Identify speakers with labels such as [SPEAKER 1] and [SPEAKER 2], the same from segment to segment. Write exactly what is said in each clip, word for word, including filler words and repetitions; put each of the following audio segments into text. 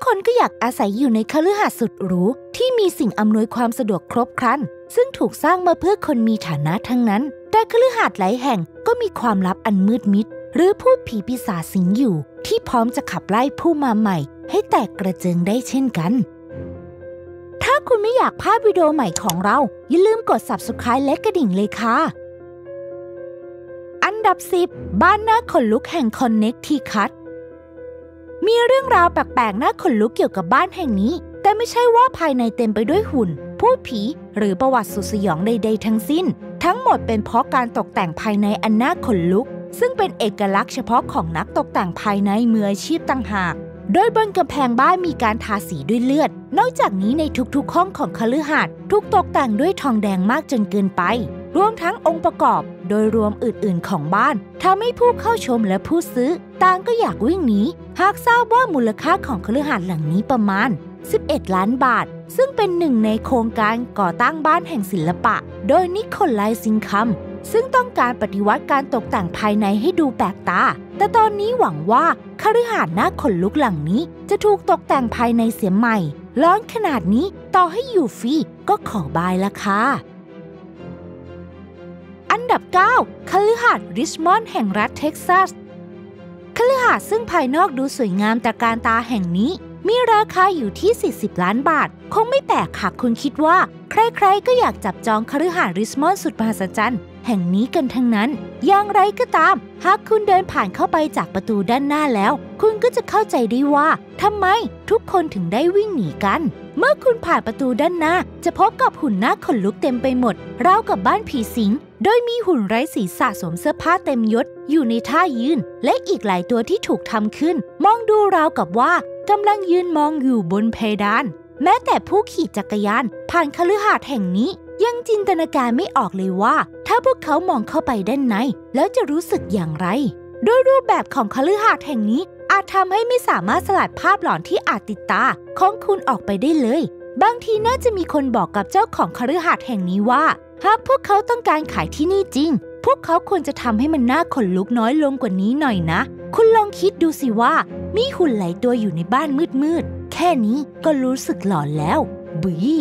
[SPEAKER 1] คนก็อยากอาศัยอยู่ในคฤหาสน์สุดหรูที่มีสิ่งอำนวยความสะดวกครบครันซึ่งถูกสร้างมาเพื่อคนมีฐานะทั้งนั้นแต่คฤหาสน์หลายแห่งก็มีความลับอันมืดมิดหรือพูดผีปีศาจสิงอยู่ที่พร้อมจะขับไล่ผู้มาใหม่ให้แตกกระเจิงได้เช่นกันถ้าคุณไม่อยากพลาดวิดีโอใหม่ของเราอย่าลืมกด ซับสไครบ์ และกระดิ่งเลยค่ะอันดับสิบบ้านน่าขนลุกแห่งคอนเนคทิคัตมีเรื่องราวแปลกๆน่าขนลุกเกี่ยวกับบ้านแห่งนี้แต่ไม่ใช่ว่าภายในเต็มไปด้วยหุ่นพูดผีหรือประวัติสุดสยองใดๆทั้งสิ้นทั้งหมดเป็นเพราะการตกแต่งภายในอันน่าขนลุกซึ่งเป็นเอกลักษณ์เฉพาะของนักตกแต่งภายในมืออาชีพต่างหากโดยบนกำแพงบ้านมีการทาสีด้วยเลือดนอกจากนี้ในทุกๆห้องของคฤหาสน์ถูกตกแต่งด้วยทองแดงมากจนเกินไปรวมทั้งองค์ประกอบโดยรวมอื่นๆของบ้านทำให้ผู้เข้าชมและผู้ซื้อต่างก็อยากวิ่งหนีหากทราบว่ามูลค่าของคฤหาสน์หลังนี้ประมาณสิบเอ็ดล้านบาทซึ่งเป็นหนึ่งในโครงการก่อตั้งบ้านแห่งศิลปะโดยนิโคลายซิงคัมซึ่งต้องการปฏิวัติการตกแต่งภายในให้ดูแปลกตาแต่ตอนนี้หวังว่าคฤหาสน์น่าขนลุกหลังนี้จะถูกตกแต่งภายในเสียใหม่ร้อนขนาดนี้ต่อให้อยู่ฟรีก็ขอบายละค่ะอันดับเก้าคฤหาสน์ริชมอนด์แห่งรัฐเท็กซัสคฤหาสน์ซึ่งภายนอกดูสวยงามตระการตาแห่งนี้มีราคาอยู่ที่สี่สิบล้านบาทคงไม่แปลกหากคุณคิดว่าใครๆก็อยากจับจองคฤหาสน์ริชมอนด์สุดมหัศจรรย์แห่งนี้กันทั้งนั้นอย่างไรก็ตามหากคุณเดินผ่านเข้าไปจากประตูด้านหน้าแล้วคุณก็จะเข้าใจได้ว่าทำไมทุกคนถึงได้วิ่งหนีกันเมื่อคุณผ่านประตูด้านหน้าจะพบกับหุ่นน่าขนลุกเต็มไปหมดราวกับบ้านผีสิงโดยมีหุ่นไร้ศีรษะสวมเสื้อผ้าเต็มยศอยู่ในท่ายืนและอีกหลายตัวที่ถูกทำขึ้นมองดูราวกับว่ากำลังยืนมองอยู่บนเพดานแม้แต่ผู้ขี่จักรยานผ่านคฤหาสน์แห่งนี้ยังจินตนาการไม่ออกเลยว่าถ้าพวกเขามองเข้าไปด้านในแล้วจะรู้สึกอย่างไรโดยรูปแบบของคฤหาสน์แห่งนี้อาจทำให้ไม่สามารถสลัดภาพหลอนที่อาจติดตาของคุณออกไปได้เลยบางทีน่าจะมีคนบอกกับเจ้าของคฤหาสน์แห่งนี้ว่าหากพวกเขาต้องการขายที่นี่จริงพวกเขาควรจะทำให้มันน่าขนลุกน้อยลงกว่านี้หน่อยนะคุณลองคิดดูสิว่ามีหุ่นหลายตัวอยู่ในบ้านมืดๆแค่นี้ก็รู้สึกหลอนแล้วบึ้ย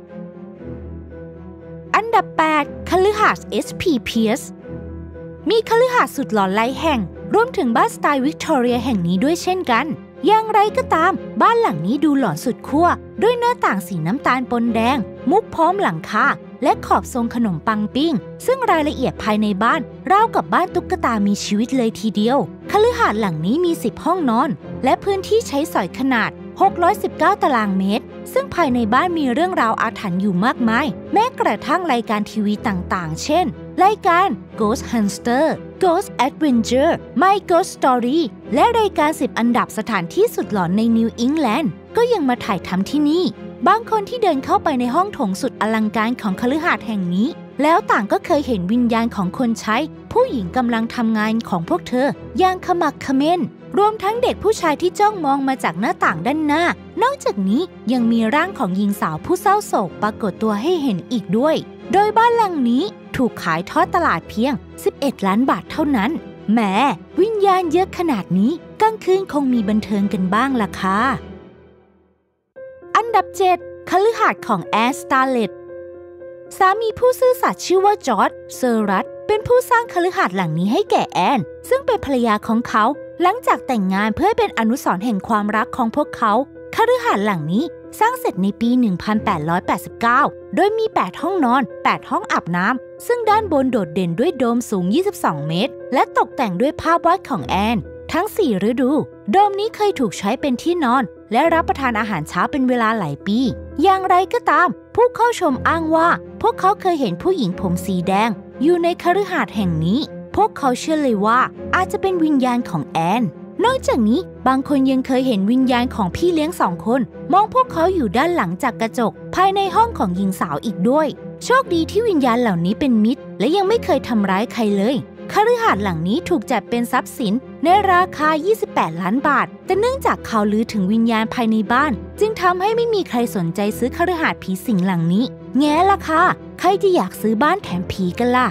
[SPEAKER 1] อันดับแปดคฤหาสน์ เอส พี Pierce มีคฤหาสน์สุดหลอนหลายแห่งรวมถึงบ้านสไตล์วิกตอเรียแห่งนี้ด้วยเช่นกันอย่างไรก็ตามบ้านหลังนี้ดูหลอนสุดขั้วด้วยหน้าต่างสีน้ำตาลปนแดงมุกพร้อมหลังคาและขอบทรงขนมปังปิ้งซึ่งรายละเอียดภายในบ้านราวกับบ้านตุ๊กตามีชีวิตเลยทีเดียวคฤหาสน์หลังนี้มีสิบห้องนอนและพื้นที่ใช้สอยขนาดหกร้อยสิบเก้าตารางเมตรซึ่งภายในบ้านมีเรื่องราวอาถรรพ์อยู่มากมายแม้กระทั่งรายการทีวีต่างๆเช่นรายการ Ghost Hunter Ghost Adventure My Ghost Story และรายการสิบอันดับสถานที่สุดหลอนในนิวอิงแลนด์ก็ยังมาถ่ายทำที่นี่บางคนที่เดินเข้าไปในห้องโถงสุดอลังการของคฤหาสน์แห่งนี้แล้วต่างก็เคยเห็นวิญญาณของคนใช้ผู้หญิงกำลังทำงานของพวกเธออย่างขมักเขม้นรวมทั้งเด็กผู้ชายที่จ้องมองมาจากหน้าต่างด้านหน้านอกจากนี้ยังมีร่างของหญิงสาวผู้เศร้าโศกปรากฏตัวให้เห็นอีกด้วยโดยบ้านหลังนี้ถูกขายทอดตลาดเพียงสิบเอ็ดล้านบาทเท่านั้นแหมวิญญาณเยอะขนาดนี้กลางคืนคงมีบันเทิงกันบ้างล่ะค่ะอันดับเจ็ดคฤหาสน์ของแอน สตาร์เลตสามีผู้ซื่อสัตย์ชื่อว่าจอร์จ เซอรัตเป็นผู้สร้างคฤหาสน์หลังนี้ให้แก่แอนซึ่งเป็นภรรยาของเขาหลังจากแต่งงานเพื่อเป็นอนุสรณ์แห่งความรักของพวกเขาคฤหาสน์หลังนี้สร้างเสร็จในปี หนึ่งพันแปดร้อยแปดสิบเก้า โดยมีแปดห้องนอนแปดห้องอาบน้ำซึ่งด้านบนโดดเด่นด้วยโดมสูงยี่สิบสองเมตรและตกแต่งด้วยภาพวาดของแอนทั้งสี่ฤดูโดมนี้เคยถูกใช้เป็นที่นอนและรับประทานอาหารเช้าเป็นเวลาหลายปีอย่างไรก็ตามผู้เข้าชมอ้างว่าพวกเขาเคยเห็นผู้หญิงผมสีแดงอยู่ในคฤหาสน์แห่งนี้พวกเขาเชื่อเลยว่าอาจจะเป็นวิญญาณของแอนนอกจากนี้บางคนยังเคยเห็นวิญญาณของพี่เลี้ยงสองคนมองพวกเขาอยู่ด้านหลังจากกระจกภายในห้องของหญิงสาวอีกด้วยโชคดีที่วิญญาณเหล่านี้เป็นมิตรและยังไม่เคยทำร้ายใครเลยคฤหาสน์หลังนี้ถูกจัดเป็นทรัพย์สินในราคายี่สิบแปดล้านบาทแต่เนื่องจากข่าวลือถึงวิญญาณภายในบ้านจึงทำให้ไม่มีใครสนใจซื้อคฤหาสน์ผีสิงหลังนี้แง่ล่ะค่ะใครจะอยากซื้อบ้านแถมผีกันล่ะ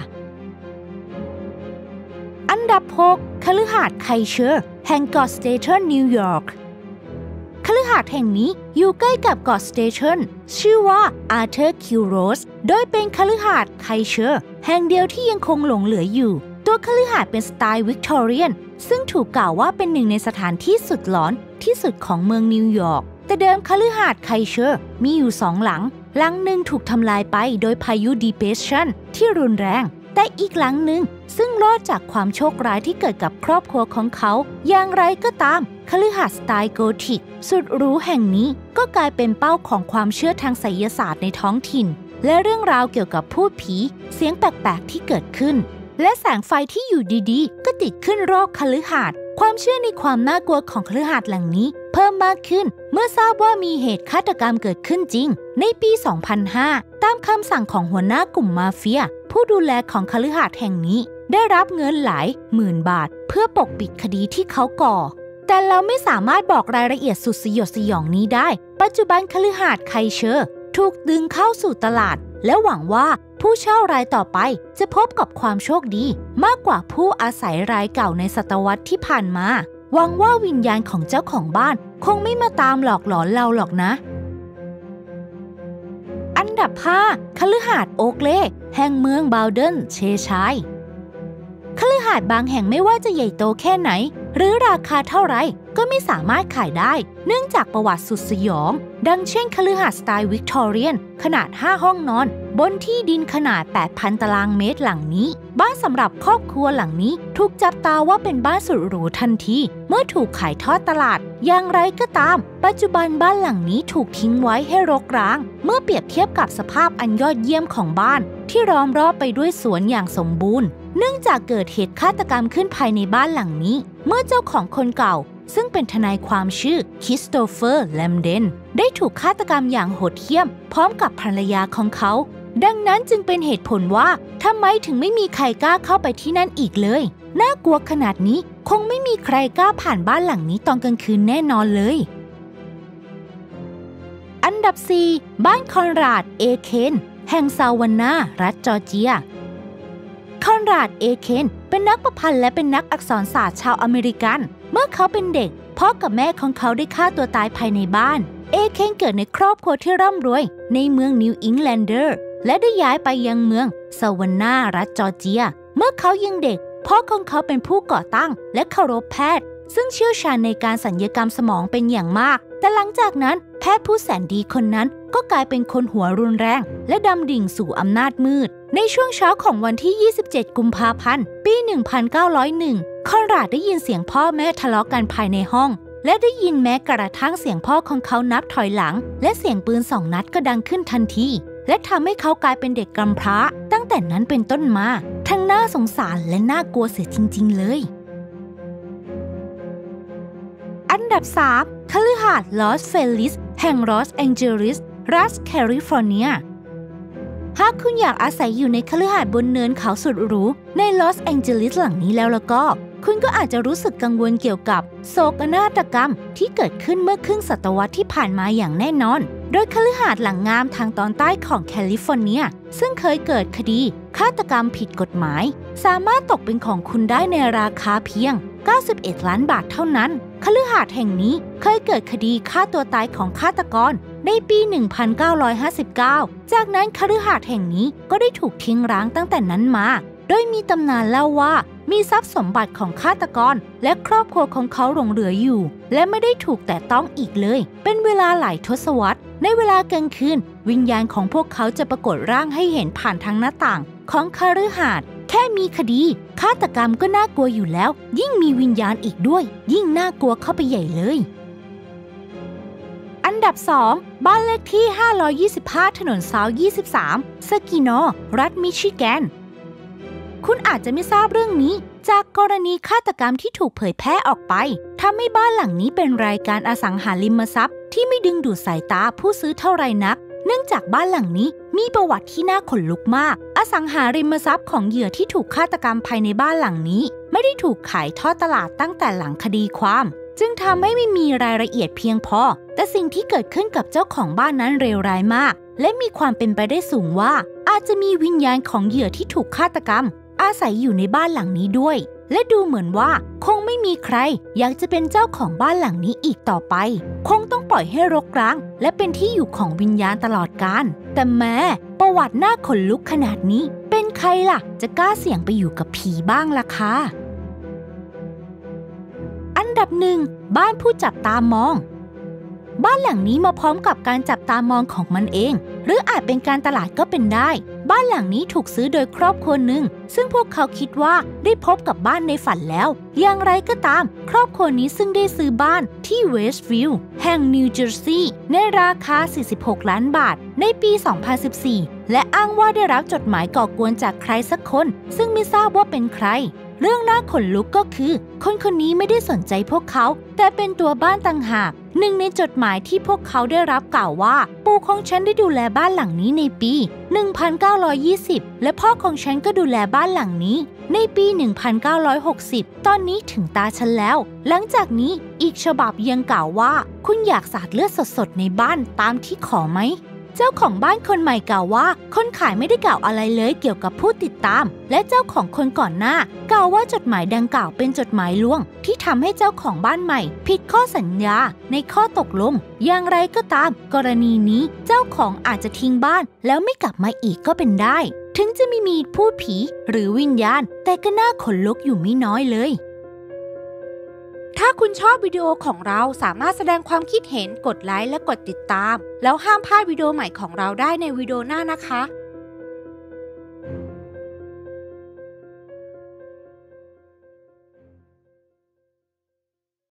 [SPEAKER 1] อันดับหกคฤหาสน์ไคเชอร์แห่งกอสเตเทอร์นิวยอร์กคฤหาสน์แห่งนี้อยู่ใกล้กับเกาะสเตชันชื่อว่าอาร์เธอร์คิวโรสโดยเป็นคฤหาสน์ไคเชอร์แห่งเดียวที่ยังคงหลงเหลืออยู่ตัวคฤหาสน์เป็นสไตล์วิกตอเรียนซึ่งถูกกล่าวว่าเป็นหนึ่งในสถานที่สุดหลอนที่สุดของเมืองนิวยอร์กแต่เดิมคฤหาสน์ไคเชอร์มีอยู่สองหลังหลังหนึ่งถูกทำลายไปโดยพายุดีเพรสชันที่รุนแรงแต่อีกหลังหนึ่งซึ่งรอดจากความโชคร้ายที่เกิดกับครอบครัวของเขาอย่างไรก็ตามคฤหาสน์สไตล์โกธิกสุดหรูแห่งนี้ก็กลายเป็นเป้าของความเชื่อทางไสยศาสตร์ในท้องถิ่นและเรื่องราวเกี่ยวกับพูดผีเสียงแปลกๆที่เกิดขึ้นและแสงไฟที่อยู่ดีๆก็ติดขึ้นรอบคฤหาสน์ความเชื่อในความน่ากลัวของคฤหาสน์หลังนี้เพิ่มมากขึ้นเมื่อทราบว่ามีเหตุฆาตกรรมเกิดขึ้นจริงในปี สองพันห้า ตามคำสั่งของหัวหน้ากลุ่มมาเฟียผู้ดูแลของคฤหาสน์แห่งนี้ได้รับเงินหลายหมื่นบาทเพื่อปกปิดคดีที่เขาก่อแต่เราไม่สามารถบอกรายละเอียดสุดสยดสยองนี้ได้ปัจจุบันคฤหาสน์ไคเชอร์ถูกดึงเข้าสู่ตลาดและหวังว่าผู้เช่ารายต่อไปจะพบกับความโชคดีมากกว่าผู้อาศัยรายเก่าในศตวรรษที่ผ่านมาหวังว่าวิญญาณของเจ้าของบ้านคงไม่มาตามหลอกหลอนเราหรอกนะอันดับห้าคฤหาสน์โอ๊กเลย์แห่งเมืองบาวเดนเชชัยคฤหาสน์บางแห่งไม่ว่าจะใหญ่โตแค่ไหนหรือราคาเท่าไรก็ไม่สามารถขายได้เนื่องจากประวัติสุดสยองดังเช่นคฤหาสน์สไตล์วิกตอเรียนขนาดห้าห้องนอนบนที่ดินขนาด แปดพัน ตารางเมตรหลังนี้บ้านสำหรับครอบครัวหลังนี้ถูกจับตาว่าเป็นบ้านสุดหรูทันทีเมื่อถูกขายทอดตลาดอย่างไรก็ตามปัจจุบันบ้านหลังนี้ถูกทิ้งไว้ให้รกร้างเมื่อเปรียบเทียบกับสภาพอันยอดเยี่ยมของบ้านที่ล้อมรอบไปด้วยสวนอย่างสมบูรณ์เนื่องจากเกิดเหตุฆาตกรรมขึ้นภายในบ้านหลังนี้เมื่อเจ้าของคนเก่าซึ่งเป็นทนายความชื่อคริสโตเฟอร์แลมเดนได้ถูกฆาตกรรมอย่างโหดเหี้ยมพร้อมกับภรรยาของเขาดังนั้นจึงเป็นเหตุผลว่าทำไมถึงไม่มีใครกล้าเข้าไปที่นั่นอีกเลยน่ากลัวขนาดนี้คงไม่มีใครกล้าผ่านบ้านหลังนี้ตอนกลางคืนแน่นอนเลยอันดับสี่บ้านคอนราดเอเคนแห่งซาวานารัฐจอร์เจียคอนราดเอเคนเป็นนักประพันธ์และเป็นนักอักษรศาสตร์ชาวอเมริกันเมื่อเขาเป็นเด็กพ่อกับแม่ของเขาได้ฆ่าตัวตายภายในบ้านเอเคนเกิดในครอบครัวที่ร่ำรวยในเมืองนิวอิงแลนเดอร์และได้ย้ายไปยังเมืองซาวานารัฐจอร์เจียเมื่อเขายังเด็กพ่อของเขาเป็นผู้ก่อตั้งและเคารพแพทย์ซึ่งเชี่ยวชาญในการศัลยกรรมสมองเป็นอย่างมากแต่หลังจากนั้นแพทย์ผู้แสนดีคนนั้นก็กลายเป็นคนหัวรุนแรงและดำดิ่งสู่อำนาจมืดในช่วงเช้าของวันที่ยี่สิบเจ็ดกุมภาพันธ์ปีหนึ่งพันเก้าร้อยเอ็ดคอนราดได้ยินเสียงพ่อแม่ทะเลาะกันภายในห้องและได้ยินแม้กระทั่งเสียงพ่อของเขานับถอยหลังและเสียงปืนสองนัดก็ดังขึ้นทันทีและทำให้เขากลายเป็นเด็กกำพร้าตั้งแต่นั้นเป็นต้นมาทั้งน่าสงสารและน่ากลัวเสียจริงๆเลยอันดับสามคฤหาสน์ลอสเฟลิสแห่งลอสแองเจลิสรัฐแคลิฟอร์เนียหากคุณอยากอาศัยอยู่ในคฤหาสน์บนเนินเขาสุดหรูในลอสแองเจลิสหลังนี้แล้วแล้วก็คุณก็อาจจะรู้สึกกังวลเกี่ยวกับโศกนาฏกรรมที่เกิดขึ้นเมื่อครึ่งศตวรรษที่ผ่านมาอย่างแน่นอนโดยคฤหาสน์หลังงามทางตอนใต้ของแคลิฟอร์เนียซึ่งเคยเกิดคดีฆาตกรรมผิดกฎหมายสามารถตกเป็นของคุณได้ในราคาเพียงเก้าสิบเอ็ดล้านบาทเท่านั้นคฤหาสน์แห่งนี้เคยเกิดคดีฆ่าตัวตายของฆาตกรในปีหนึ่งพันเก้าร้อยห้าสิบเก้าจากนั้นคฤหาสน์แห่งนี้ก็ได้ถูกทิ้งร้างตั้งแต่นั้นมาโดยมีตำนานเล่าว่ามีทรัพย์สมบัติของฆาตกรและครอบครัวของเขาหลงเหลืออยู่และไม่ได้ถูกแตะต้องอีกเลยเป็นเวลาหลายทศวรรษในเวลากลางคืนวิญญาณของพวกเขาจะปรากฏร่างให้เห็นผ่านทางหน้าต่างของคฤหาสน์แค่มีคดีฆาตกรรมก็น่ากลัวอยู่แล้วยิ่งมีวิญญาณอีกด้วยยิ่งน่ากลัวเข้าไปใหญ่เลยอันดับสองบ้านเลขที่ห้าร้อยยี่สิบห้าถนนเซาท์ยี่สิบสามสกิโนรัฐมิชิแกนคุณอาจจะไม่ทราบเรื่องนี้จากกรณีฆาตกรรมที่ถูกเผยแพร่ออกไปทำให้บ้านหลังนี้เป็นรายการอสังหาริมทรัพย์ที่ไม่ดึงดูดสายตาผู้ซื้อเท่าไรนักเนื่องจากบ้านหลังนี้มีประวัติที่น่าขนลุกมากอสังหาริมทรัพย์ของเหยื่อที่ถูกฆาตกรรมภายในบ้านหลังนี้ไม่ได้ถูกขายทอดตลาดตั้งแต่หลังคดีความจึงทำให้ไม่มีรายละเอียดเพียงพอแต่สิ่งที่เกิดขึ้นกับเจ้าของบ้านนั้นเลวร้ายมากและมีความเป็นไปได้สูงว่าอาจจะมีวิญญาณของเหยื่อที่ถูกฆาตกรรมอาศัยอยู่ในบ้านหลังนี้ด้วยและดูเหมือนว่าคงไม่มีใครอยากจะเป็นเจ้าของบ้านหลังนี้อีกต่อไปคงต้องปล่อยให้รกร้างและเป็นที่อยู่ของวิญญาณตลอดกาลแต่แม้ประวัติน่าขนลุกขนาดนี้เป็นใครล่ะจะกล้าเสี่ยงไปอยู่กับผีบ้างล่ะคะอันดับหนึ่งบ้านผู้จับตามองบ้านหลังนี้มาพร้อมกับการจับตามองของมันเองหรืออาจเป็นการตลาดก็เป็นได้บ้านหลังนี้ถูกซื้อโดยครอบครัวหนึ่งซึ่งพวกเขาคิดว่าได้พบกับบ้านในฝันแล้วอย่างไรก็ตามครอบครัวนี้ซึ่งได้ซื้อบ้านที่เวสต์วิลล์แห่งนิวเจอร์ซีย์ในราคาสี่สิบหกล้านบาทในปีสองพันสิบสี่และอ้างว่าได้รับจดหมายก่อกวนจากใครสักคนซึ่งไม่ทราบว่าเป็นใครเรื่องน่าขนลุกก็คือคนคนนี้ไม่ได้สนใจพวกเขาแต่เป็นตัวบ้านต่างหากหนึ่งในจดหมายที่พวกเขาได้รับกล่าวว่าปู่ของฉันได้ดูแลบ้านหลังนี้ในปีหนึ่งพันเก้าร้อยยี่สิบและพ่อของฉันก็ดูแลบ้านหลังนี้ในปีหนึ่งพันเก้าร้อยหกสิบตอนนี้ถึงตาฉันแล้วหลังจากนี้อีกฉบับยังกล่าวว่าคุณอยากสาดเลือดสดๆในบ้านตามที่ขอไหมเจ้าของบ้านคนใหม่กล่าวว่าคนขายไม่ได้กล่าวอะไรเลยเกี่ยวกับผู้ติดตามและเจ้าของคนก่อนหน้ากล่าวว่าจดหมายดังกล่าวเป็นจดหมายลวงที่ทำให้เจ้าของบ้านใหม่ผิดข้อสัญญาในข้อตกลงอย่างไรก็ตามกรณีนี้เจ้าของอาจจะทิ้งบ้านแล้วไม่กลับมาอีกก็เป็นได้ถึงจะไม่มีพูดผีหรือวิญญาณแต่ก็น่าขนลุกอยู่ไม่น้อยเลยถ้าคุณชอบวิดีโอของเราสามารถแสดงความคิดเห็นกดไลค์และกดติดตามแล้วห้ามพลาดวิดีโอใหม่ของเราได้ในวิดีโอหน้านะคะ